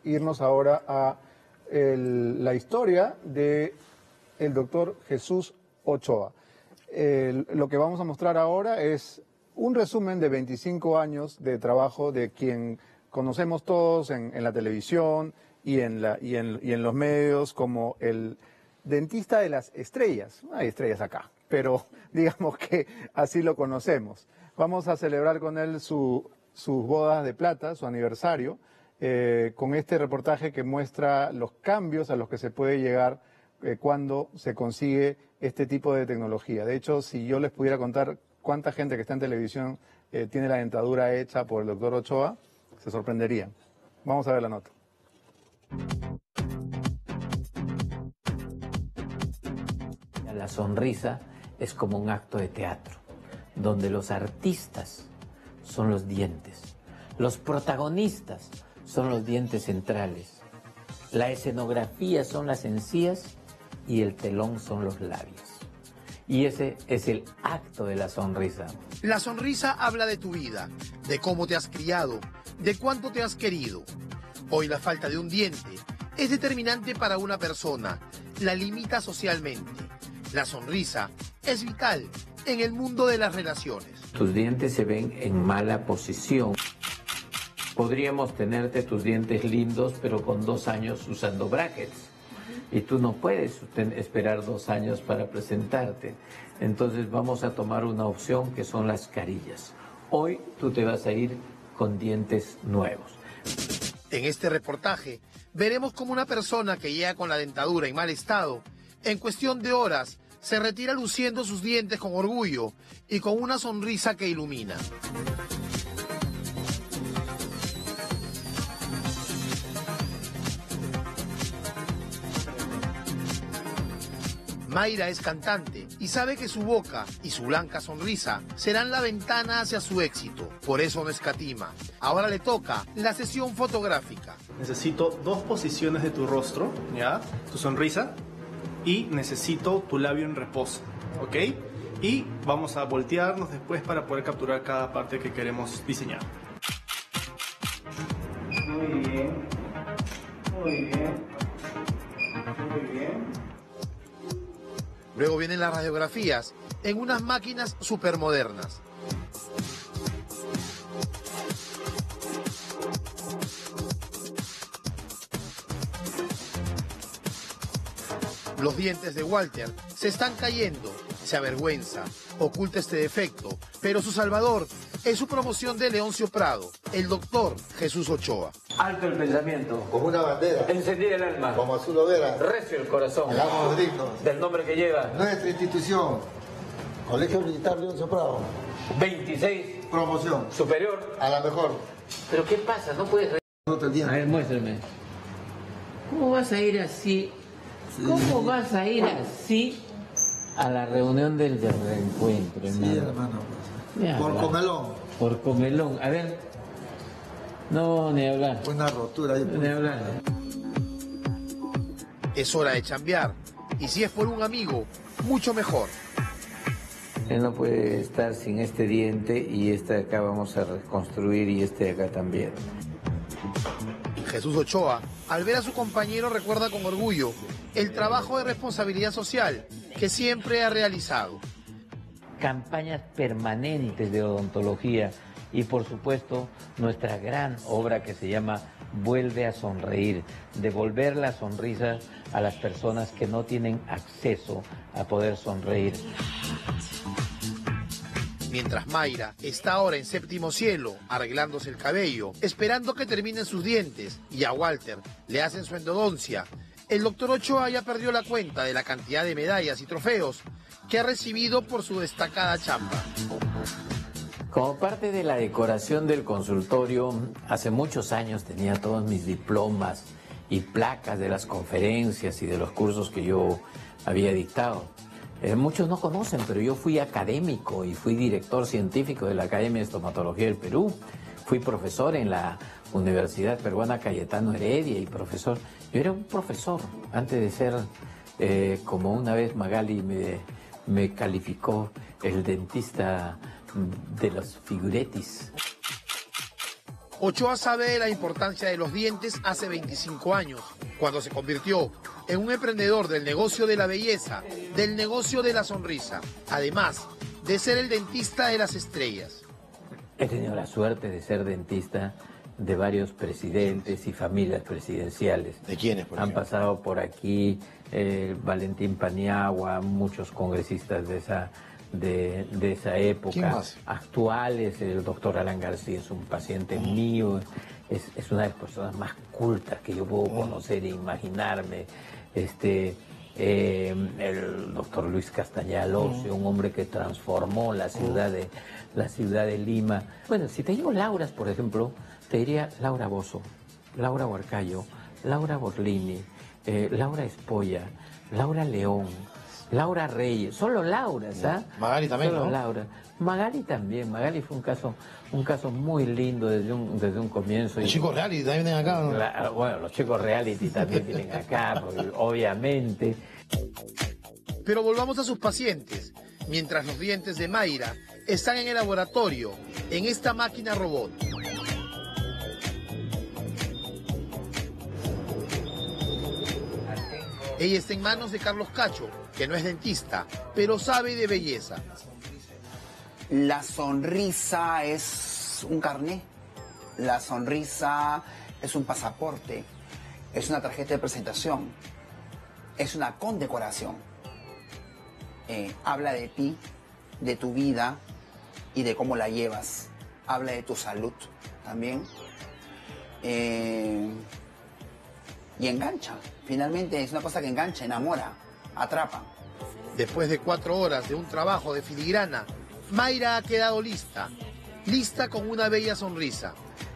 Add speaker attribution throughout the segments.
Speaker 1: irnos ahora a la historia de el doctor Jesús Ochoa. Lo que vamos a mostrar ahora es un resumen de 25 años de trabajo de quien conocemos todos en la televisión y en los medios como el dentista de las estrellas. No hay estrellas acá, pero digamos que así lo conocemos. Vamos a celebrar con él sus bodas de plata, su aniversario, con este reportaje que muestra los cambios a los que se puede llegar cuando se consigue este tipo de tecnología. De hecho, si yo les pudiera contar cuánta gente que está en televisión tiene la dentadura hecha por el doctor Ochoa, se sorprenderían. Vamos a ver la nota.
Speaker 2: La sonrisa es como un acto de teatro, donde los artistas son los dientes, los protagonistas son los dientes centrales, la escenografía son las encías y el telón son los labios. Y ese es el acto de la sonrisa.
Speaker 3: La sonrisa habla de tu vida, de cómo te has criado, de cuánto te has querido. Hoy la falta de un diente es determinante para una persona, la limita socialmente. La sonrisa es vital en el mundo de las relaciones.
Speaker 2: Tus dientes se ven en mala posición. Podríamos tenerte tus dientes lindos, pero con 2 años usando brackets. Y tú no puedes esperar 2 años para presentarte. Entonces vamos a tomar una opción que son las carillas. Hoy tú te vas a ir con dientes nuevos.
Speaker 3: En este reportaje veremos cómo una persona que llega con la dentadura en mal estado, en cuestión de horas, se retira luciendo sus dientes con orgullo y con una sonrisa que ilumina. Mayra es cantante y sabe que su boca y su blanca sonrisa serán la ventana hacia su éxito. Por eso no escatima. Ahora le toca la sesión fotográfica.
Speaker 4: Necesito 2 posiciones de tu rostro, ¿ya? Tu sonrisa. Y necesito tu labio en reposo, ¿ok? Y vamos a voltearnos después para poder capturar cada parte que queremos diseñar. Muy bien. Muy bien. Muy bien.
Speaker 3: Luego vienen las radiografías en unas máquinas supermodernas. Los dientes de Walter se están cayendo, se avergüenza, oculta este defecto, pero su salvador es su promoción de Leoncio Prado, el doctor Jesús Ochoa.
Speaker 2: Alto el pensamiento.
Speaker 5: Como una bandera.
Speaker 2: Encendida el alma.
Speaker 5: Como azul hoguera.
Speaker 2: Recio el corazón.
Speaker 5: Hagamos dignos.
Speaker 2: Del nombre que lleva.
Speaker 5: Nuestra institución. Colegio Militar Leoncio Prado.
Speaker 2: 26.
Speaker 5: Promoción.
Speaker 2: Superior.
Speaker 5: A la mejor.
Speaker 2: ¿Pero qué pasa? No puedes... A ver, muéstrame. ¿Cómo vas a ir así? ¿Cómo vas a ir así a la reunión del reencuentro, hermano?
Speaker 5: Sí, hermano. Por comelón.
Speaker 2: Por comelón. A ver. No, ni hablar.
Speaker 5: Una rotura ahí.
Speaker 2: Ni hablar.
Speaker 3: Es hora de chambear. Y si es por un amigo, mucho mejor.
Speaker 2: Él no puede estar sin este diente y este de acá vamos a reconstruir y este de acá también.
Speaker 3: Jesús Ochoa, al ver a su compañero, recuerda con orgullo el trabajo de responsabilidad social que siempre ha realizado.
Speaker 2: Campañas permanentes de odontología y por supuesto nuestra gran obra que se llama Vuelve a Sonreír, devolver la sonrisa a las personas que no tienen acceso a poder sonreír.
Speaker 3: Mientras Mayra está ahora en séptimo cielo, arreglándose el cabello, esperando que terminen sus dientes, y a Walter le hacen su endodoncia, el doctor Ochoa ya perdió la cuenta de la cantidad de medallas y trofeos que ha recibido por su destacada chamba.
Speaker 2: Como parte de la decoración del consultorio, hace muchos años tenía todos mis diplomas y placas de las conferencias y de los cursos que yo había dictado. Muchos no conocen, pero yo fui académico y fui director científico de la Academia de Estomatología del Perú. Fui profesor en la Universidad Peruana Cayetano Heredia y profesor. Yo era un profesor antes de ser, como una vez Magali me calificó, el dentista de los figuretis.
Speaker 3: Ochoa sabe de la importancia de los dientes hace 25 años, cuando se convirtió en un emprendedor del negocio de la belleza, del negocio de la sonrisa, además de ser el dentista de las estrellas.
Speaker 2: He tenido la suerte de ser dentista de varios presidentes y familias presidenciales.
Speaker 5: ¿De quiénes, por
Speaker 2: Han
Speaker 5: ejemplo?
Speaker 2: pasado por aquí Valentín Paniagua, muchos congresistas de esa época.
Speaker 5: ¿Quién más?
Speaker 2: Actuales, el doctor Alan García es un paciente mío, es una de las personas más cultas que yo puedo conocer e imaginarme. El doctor Luis Castañal Ocio, un hombre que transformó la ciudad de Lima. Bueno, si te digo Lauras, por ejemplo, te diría Laura Bozzo, Laura Huarcayo, Laura Borlini, Laura Espolla, Laura León, Laura Reyes, solo Lauras, ¿ah?
Speaker 5: Magali también,
Speaker 2: solo
Speaker 5: ¿no?
Speaker 2: Laura. Magali también, Magali fue un caso muy lindo desde un comienzo.
Speaker 5: Los chicos reality también vienen acá, ¿no?
Speaker 2: Bueno, los chicos reality también vienen acá, porque, obviamente.
Speaker 3: Pero volvamos a sus pacientes, mientras los dientes de Mayra están en el laboratorio, en esta máquina robot. Ella está en manos de Carlos Cacho, que no es dentista, pero sabe de belleza.
Speaker 6: La sonrisa es un carné, la sonrisa es un pasaporte, es una tarjeta de presentación, es una condecoración. Habla de ti, de tu vida y de cómo la llevas. Habla de tu salud también. Y engancha, finalmente es una cosa que engancha, enamora, atrapa.
Speaker 3: Después de 4 horas de un trabajo de filigrana, Mayra ha quedado lista, lista con una bella sonrisa.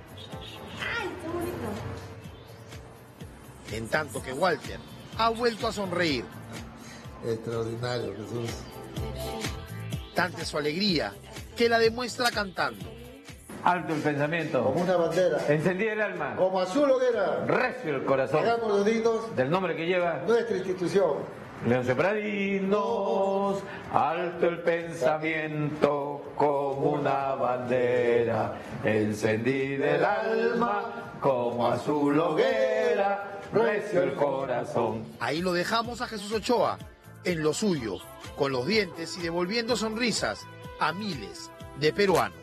Speaker 3: En tanto que Walter ha vuelto a sonreír.
Speaker 5: Extraordinario, Jesús.
Speaker 3: Tanta es su alegría que la demuestra cantando.
Speaker 2: Alto el pensamiento.
Speaker 5: Como una bandera.
Speaker 2: Encendida el alma.
Speaker 5: Como azul hoguera.
Speaker 2: Recio el corazón.
Speaker 5: Hagamos los dignos
Speaker 2: Del nombre que lleva
Speaker 5: nuestra institución.
Speaker 2: Leoncio Pradinos. Alto el pensamiento como una bandera. Encendida el alma como azul hoguera. Recio el corazón.
Speaker 3: Ahí lo dejamos a Jesús Ochoa, en lo suyo, con los dientes y devolviendo sonrisas a miles de peruanos.